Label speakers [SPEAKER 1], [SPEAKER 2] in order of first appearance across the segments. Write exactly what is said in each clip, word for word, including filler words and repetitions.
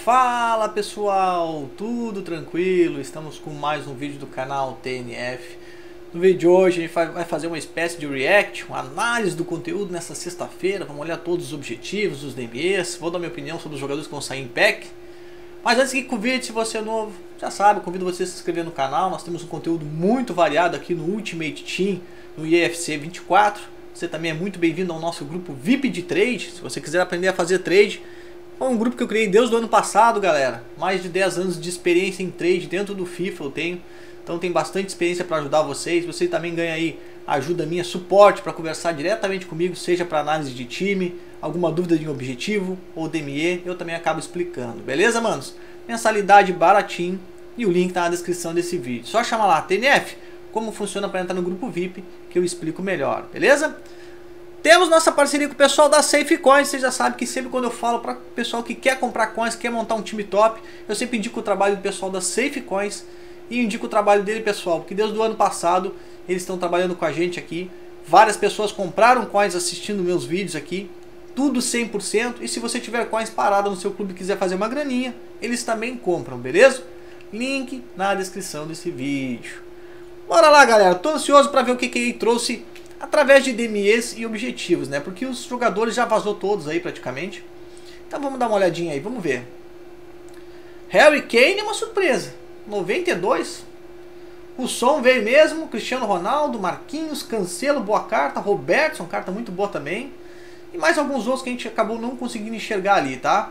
[SPEAKER 1] Fala pessoal, tudo tranquilo? Estamos com mais um vídeo do canal T N F. No vídeo de hoje a gente vai fazer uma espécie de react, uma análise do conteúdo nessa sexta-feira. Vamos olhar todos os objetivos, os D M Es, vou dar minha opinião sobre os jogadores que vão sair em pack. Mas antes que convide, se você é novo, já sabe, convido você a se inscrever no canal. Nós temos um conteúdo muito variado aqui no Ultimate Team, no I F C vinte e quatro. Você também é muito bem-vindo ao nosso grupo V I P de trade. Se você quiser aprender a fazer trade, é um grupo que eu criei desde o ano passado, galera. Mais de dez anos de experiência em trade dentro do FIFA eu tenho. Então tem bastante experiência para ajudar vocês. Você também ganha aí ajuda minha, suporte para conversar diretamente comigo, seja para análise de time, alguma dúvida de um objetivo ou D M E, eu também acabo explicando. Beleza, manos? Mensalidade baratinho e o link tá na descrição desse vídeo. Só chama lá, T N F, como funciona para entrar no grupo V I P, que eu explico melhor, beleza? Temos nossa parceria com o pessoal da Safe Coins. Você já sabe que sempre quando eu falo para o pessoal que quer comprar coins, quer montar um time top, eu sempre indico o trabalho do pessoal da Safe Coins e indico o trabalho dele, pessoal, porque desde o ano passado eles estão trabalhando com a gente aqui. Várias pessoas compraram coins assistindo meus vídeos aqui, tudo cem por cento. E se você tiver coins parada no seu clube e quiser fazer uma graninha, eles também compram, beleza? Link na descrição desse vídeo. Bora lá, galera. Tô ansioso para ver o que que ele trouxe através de D M Es e objetivos, né? Porque os jogadores já vazou todos aí praticamente. Então vamos dar uma olhadinha aí, vamos ver. Harry Kane é uma surpresa, noventa e dois. O som veio mesmo, Cristiano Ronaldo, Marquinhos, Cancelo, boa carta, Robertson, carta muito boa também. E mais alguns outros que a gente acabou não conseguindo enxergar ali, tá?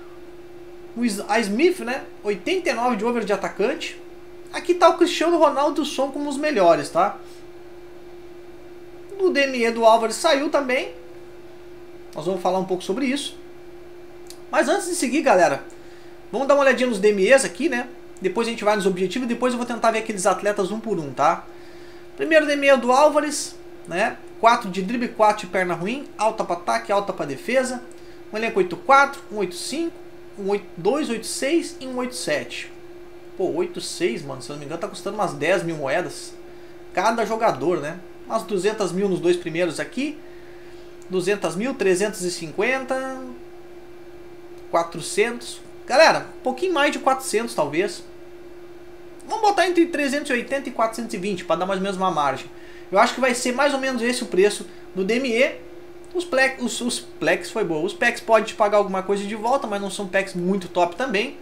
[SPEAKER 1] O a Smith, né? oitenta e nove de over de atacante. Aqui tá o Cristiano Ronaldo e o som como os melhores, tá? O D M E do Álvares saiu também. Nós vamos falar um pouco sobre isso. Mas antes de seguir, galera, vamos dar uma olhadinha nos D M Es aqui, né? Depois a gente vai nos objetivos e depois eu vou tentar ver aqueles atletas um por um, tá? Primeiro D M E do Álvares, né? quatro de drible, quatro de perna ruim, alta para ataque, alta para defesa. Um elenco oito quatro, um oito cinco, um oito dois, oito seis e um oito sete. Pô, oito seis, mano, se eu não me engano tá custando umas dez mil moedas cada jogador, né? Umas duzentas mil nos dois primeiros aqui. duzentas mil, trezentos e cinquenta. quatrocentos. Galera, um pouquinho mais de quatrocentos talvez. Vamos botar entre trezentos e oitenta e quatrocentos e vinte para dar mais ou menos uma margem. Eu acho que vai ser mais ou menos esse o preço do D M E. Os, plex, os, os plex foi bom. Os packs podem te pagar alguma coisa de volta, mas não são packs muito top também.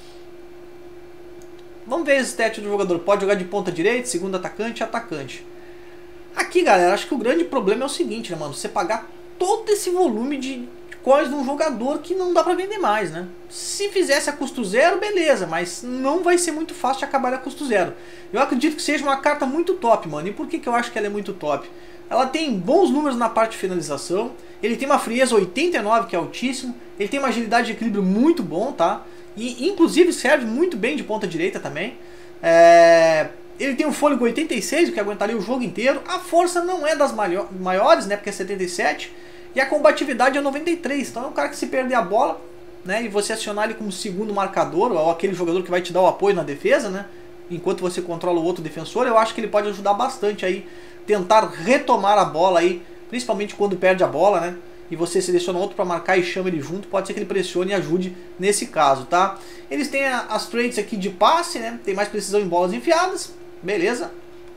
[SPEAKER 1] Vamos ver as stats do jogador. Pode jogar de ponta direita, segundo atacante e atacante. Aqui, galera, acho que o grande problema é o seguinte, né, mano? Você pagar todo esse volume de coins de um jogador que não dá pra vender mais, né? Se fizesse a custo zero, beleza, mas não vai ser muito fácil de acabar a custo zero. Eu acredito que seja uma carta muito top, mano. E por que que eu acho que ela é muito top? Ela tem bons números na parte de finalização, ele tem uma frieza oitenta e nove, que é altíssimo, ele tem uma agilidade de equilíbrio muito bom, tá? E inclusive serve muito bem de ponta direita também. É... Ele tem um fôlego oitenta e seis, o que aguentaria o jogo inteiro. A força não é das maiores, né, porque é setenta e sete. E a combatividade é noventa e três. Então é um cara que, se perder a bola, né, e você acionar ele como segundo marcador, ou aquele jogador que vai te dar o apoio na defesa, né, enquanto você controla o outro defensor, eu acho que ele pode ajudar bastante aí, tentar retomar a bola aí, principalmente quando perde a bola, né, e você seleciona outro para marcar e chama ele junto, pode ser que ele pressione e ajude nesse caso, tá? Eles têm as traits aqui de passe, né, tem mais precisão em bolas enfiadas, beleza.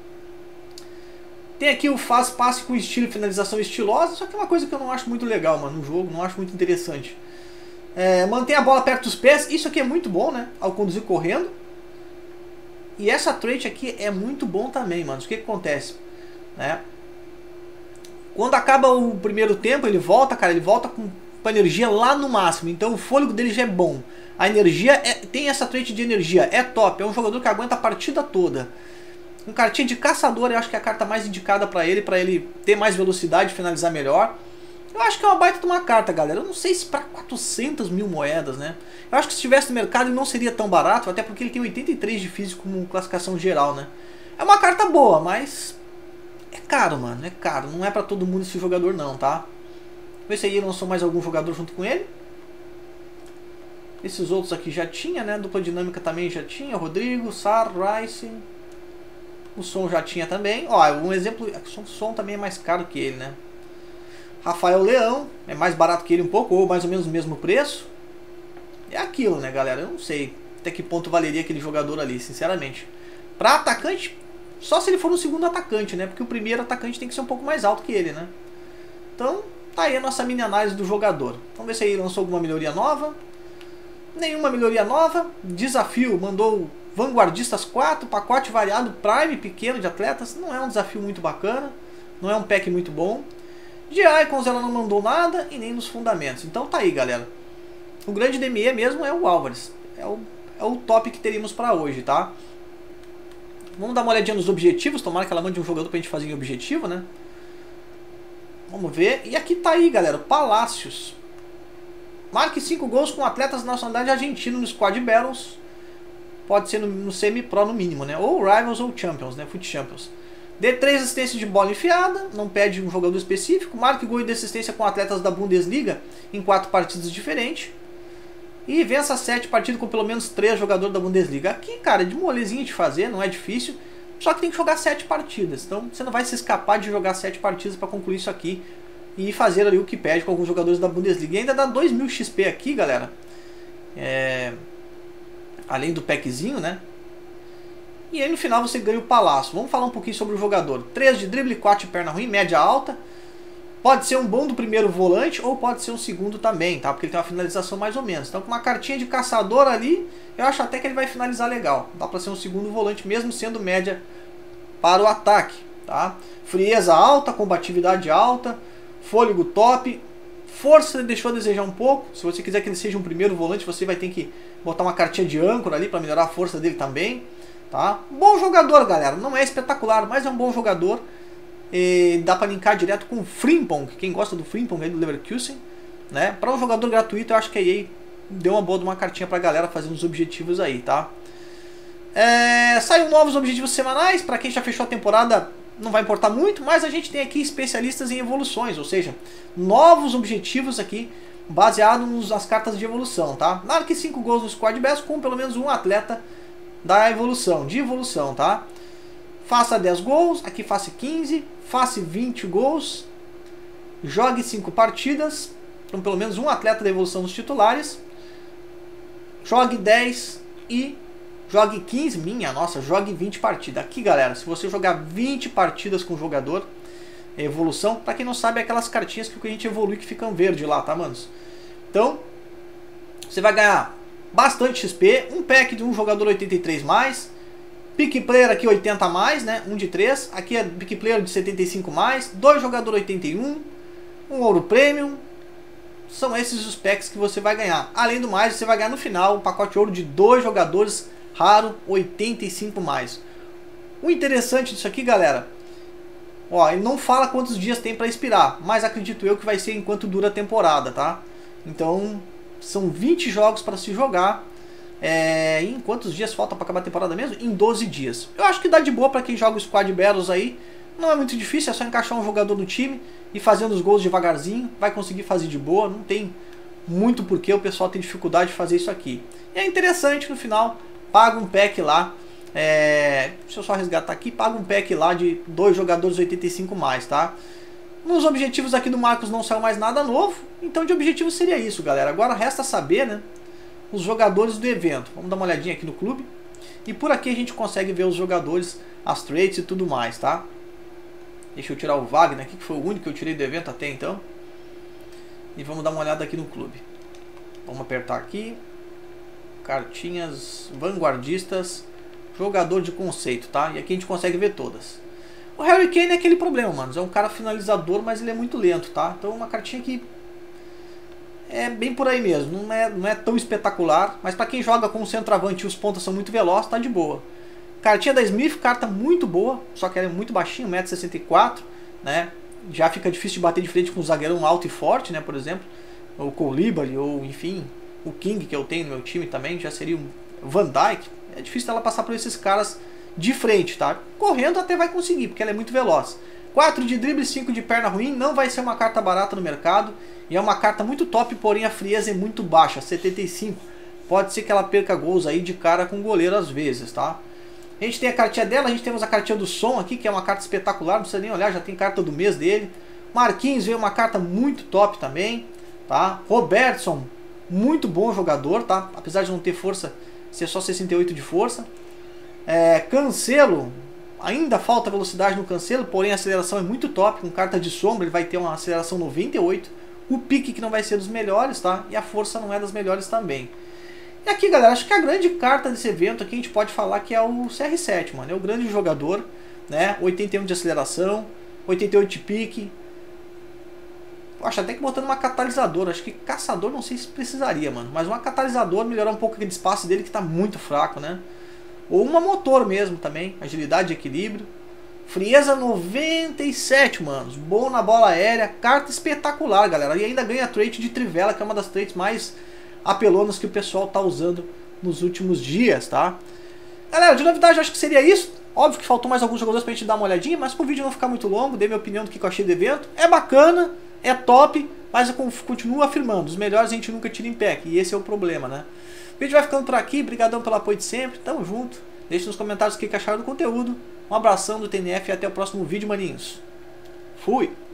[SPEAKER 1] Tem aqui o faz passe com estilo e finalização estilosa, só que é uma coisa que eu não acho muito legal, mano, no jogo, não acho muito interessante. É, mantém a bola perto dos pés, isso aqui é muito bom, né, ao conduzir correndo. E essa trait aqui é muito bom também, mano. O que que acontece? Né? Quando acaba o primeiro tempo, ele volta, cara, ele volta com, com a energia lá no máximo. Então o fôlego dele já é bom. A energia, é, tem essa trait de energia, é top. É um jogador que aguenta a partida toda. Um cartinha de caçador, eu acho que é a carta mais indicada para ele, para ele ter mais velocidade e finalizar melhor. Eu acho que é uma baita de uma carta, galera. Eu não sei se para quatrocentas mil moedas, né? Eu acho que se estivesse no mercado ele não seria tão barato, até porque ele tem oitenta e três de físico como classificação geral, né? É uma carta boa, mas é caro, mano, é caro. Não é para todo mundo esse jogador não, tá? Vê se aí lançou mais algum jogador junto com ele. Esses outros aqui já tinha, né? Dupla dinâmica também já tinha. Rodrigo, Sar, Rice. O som já tinha também. Ó, um exemplo, o som também é mais caro que ele, né? Rafael Leão, é mais barato que ele um pouco, ou mais ou menos o mesmo preço. é aquilo, né, galera? Eu não sei até que ponto valeria aquele jogador ali, sinceramente. Pra atacante, só se ele for um segundo atacante, né? Porque o primeiro atacante tem que ser um pouco mais alto que ele, né? Então, tá aí a nossa mini análise do jogador. Vamos ver se aí lançou alguma melhoria nova. Nenhuma melhoria nova. Desafio, mandou Vanguardistas quatro, pacote variado, Prime pequeno de atletas. Não é um desafio muito bacana, não é um pack muito bom. De Icons ela não mandou nada e nem nos fundamentos. Então tá aí, galera. O grande D M E mesmo é o Álvares. É o, é o top que teríamos pra hoje, tá? Vamos dar uma olhadinha nos objetivos. Tomara que ela mande um jogador pra gente fazer em objetivo, né? Vamos ver. E aqui tá aí, galera. Palácios. Marque cinco gols com atletas da nacionalidade argentina no Squad Battles. Pode ser no, no semi-pro no mínimo, né? Ou Rivals ou Champions, né? Foot Champions. Dê três assistências de bola enfiada. Não pede um jogador específico. Marque gol de assistência com atletas da Bundesliga em quatro partidas diferentes. E vença sete partidas com pelo menos três jogadores da Bundesliga. Aqui, cara, é de molezinha de fazer, não é difícil. Só que tem que jogar sete partidas. Então você não vai se escapar de jogar sete partidas para concluir isso aqui. E fazer ali o que pede com alguns jogadores da Bundesliga. E ainda dá dois mil X P aqui, galera. É... Além do packzinho, né? E aí no final você ganha o Palácio. Vamos falar um pouquinho sobre o jogador. três de drible, quatro de perna ruim, média alta. Pode ser um bom do primeiro volante ou pode ser um segundo também, tá? Porque ele tem uma finalização mais ou menos. Então com uma cartinha de caçador ali, eu acho até que ele vai finalizar legal. Dá pra ser um segundo volante mesmo sendo média para o ataque, tá? Frieza alta, combatividade alta, fôlego top. Força deixou a desejar um pouco. Se você quiser que ele seja um primeiro volante, você vai ter que botar uma cartinha de âncora ali para melhorar a força dele também, tá? Bom jogador, galera. Não é espetacular, mas é um bom jogador. E dá para linkar direto com o Frimpong. Quem gosta do Frimpong aí do Leverkusen, né? Para um jogador gratuito, eu acho que a E A deu uma boa de uma cartinha pra galera fazendo os objetivos aí, tá? É, saiu novos objetivos semanais. Para quem já fechou a temporada, não vai importar muito, mas a gente tem aqui especialistas em evoluções, ou seja, novos objetivos aqui baseados nas cartas de evolução, tá? Marque cinco gols no Squad Best com pelo menos um atleta da evolução, de evolução, tá? Faça dez gols, aqui faça quinze, faça vinte gols, jogue cinco partidas, com pelo menos um atleta da evolução nos titulares, jogue dez e jogue quinze, minha nossa, jogue vinte partidas. Aqui, galera, se você jogar vinte partidas com o jogador, evolução, pra quem não sabe, é aquelas cartinhas que a gente evolui que ficam verde lá, tá, manos? Então, você vai ganhar bastante X P, um pack de um jogador oitenta e três mais, pick player aqui oitenta mais, né, um de três, aqui é pick player de setenta e cinco mais, dois jogador oitenta e um, um ouro premium. São esses os packs que você vai ganhar. Além do mais, você vai ganhar no final um pacote ouro de dois jogadores raro oitenta e cinco mais. O interessante disso aqui, galera, ó, ele não fala quantos dias tem para expirar, mas acredito eu que vai ser enquanto dura a temporada, tá? Então, são vinte jogos para se jogar. É, em quantos dias falta para acabar a temporada mesmo? Em doze dias. Eu acho que dá de boa para quem joga o Squad Battles aí. Não é muito difícil, é só encaixar um jogador no time e fazendo os gols devagarzinho. Vai conseguir fazer de boa, não tem muito porquê o pessoal tem dificuldade de fazer isso aqui. E é interessante, no final, paga um pack lá. É, deixa eu só resgatar aqui, paga um pack lá de dois jogadores oitenta e cinco mais, tá? Nos objetivos aqui do Marcos não saiu mais nada novo, então de objetivo seria isso, galera. Agora resta saber, né, os jogadores do evento. Vamos dar uma olhadinha aqui no clube. E por aqui a gente consegue ver os jogadores, as traits e tudo mais, tá? Deixa eu tirar o Wagner aqui, que foi o único que eu tirei do evento até então. E vamos dar uma olhada aqui no clube. Vamos apertar aqui. Cartinhas vanguardistas. Jogador de conceito, tá? E aqui a gente consegue ver todas. O Harry Kane é aquele problema, mano. É um cara finalizador, mas ele é muito lento, tá? Então uma cartinha que é bem por aí mesmo. Não é, não é tão espetacular, mas pra quem joga com o centroavante e os pontas são muito velozes, tá de boa. Cartinha da Smith, carta muito boa, só que ela é muito baixinha, um metro e sessenta e quatro, né? Já fica difícil de bater de frente com um zagueirão alto e forte, né? Por exemplo, o Koulibaly, ou enfim, o King, que eu tenho no meu time também, já seria um Van Dijk. É difícil ela passar por esses caras de frente, tá? Correndo até vai conseguir, porque ela é muito veloz. quatro de drible, cinco de perna ruim, não vai ser uma carta barata no mercado. E é uma carta muito top, porém a frieza é muito baixa, setenta e cinco. Pode ser que ela perca gols aí de cara com o goleiro às vezes, tá? A gente tem a cartinha dela, a gente temos a cartinha do Som aqui, que é uma carta espetacular, não precisa nem olhar, já tem carta do mês dele. Marquinhos veio uma carta muito top também, tá? Robertson, muito bom jogador, tá? Apesar de não ter força, ser só sessenta e oito de força. É, Cancelo, ainda falta velocidade no Cancelo, porém a aceleração é muito top. Com carta de sombra ele vai ter uma aceleração noventa e oito. O pique que não vai ser dos melhores, tá? E a força não é das melhores também. E aqui, galera, acho que a grande carta desse evento aqui a gente pode falar que é o C R sete, mano. É o grande jogador, né? oitenta e um de aceleração, oitenta e oito de pique. Eu acho até que botando uma catalisadora, acho que caçador não sei se precisaria, mano. Mas uma catalisadora melhorar um pouco aquele espaço dele que tá muito fraco, né? Ou uma motor mesmo também, agilidade e equilíbrio. Frieza noventa e sete, manos. Bom na bola aérea, carta espetacular, galera. E ainda ganha trait de Trivela, que é uma das traits mais apelonas que o pessoal tá usando nos últimos dias, tá? Galera, de novidade eu acho que seria isso. Óbvio que faltou mais alguns jogadores pra gente dar uma olhadinha, mas pro vídeo não ficar muito longo, dei minha opinião do que eu achei do evento. É bacana, é top, mas eu continuo afirmando, os melhores a gente nunca tira em pack, e esse é o problema, né? O vídeo vai ficando por aqui, brigadão pelo apoio de sempre, tamo junto. Deixe nos comentários o que acharam do conteúdo. Um abração do T N F e até o próximo vídeo, maninhos. Fui!